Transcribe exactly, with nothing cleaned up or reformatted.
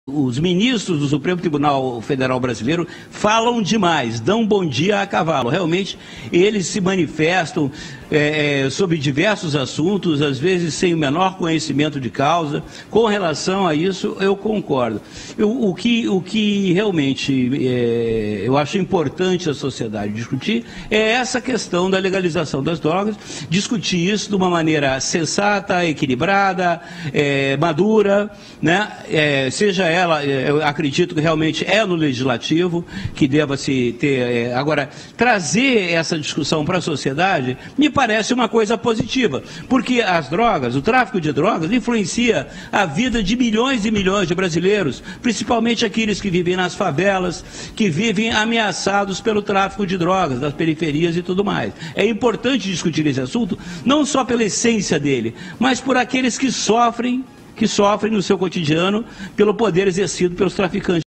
Os ministros do Supremo Tribunal Federal Brasileiro falam demais, dão bom dia a cavalo. Realmente, eles se manifestam é, sobre diversos assuntos, às vezes sem o menor conhecimento de causa. Com relação a isso, eu concordo. Eu, o, que, o que realmente é, eu acho importante a sociedade discutir é essa questão da legalização das drogas, discutir isso de uma maneira sensata, equilibrada, é, madura, né? É, seja ela, eu acredito que realmente é no legislativo que deva se ter. Agora, trazer essa discussão para a sociedade me parece uma coisa positiva, porque as drogas, o tráfico de drogas, influencia a vida de milhões e milhões de brasileiros, principalmente aqueles que vivem nas favelas, que vivem ameaçados pelo tráfico de drogas, das periferias e tudo mais. É importante discutir esse assunto, não só pela essência dele, mas por aqueles que sofrem que sofrem no seu cotidiano pelo poder exercido pelos traficantes.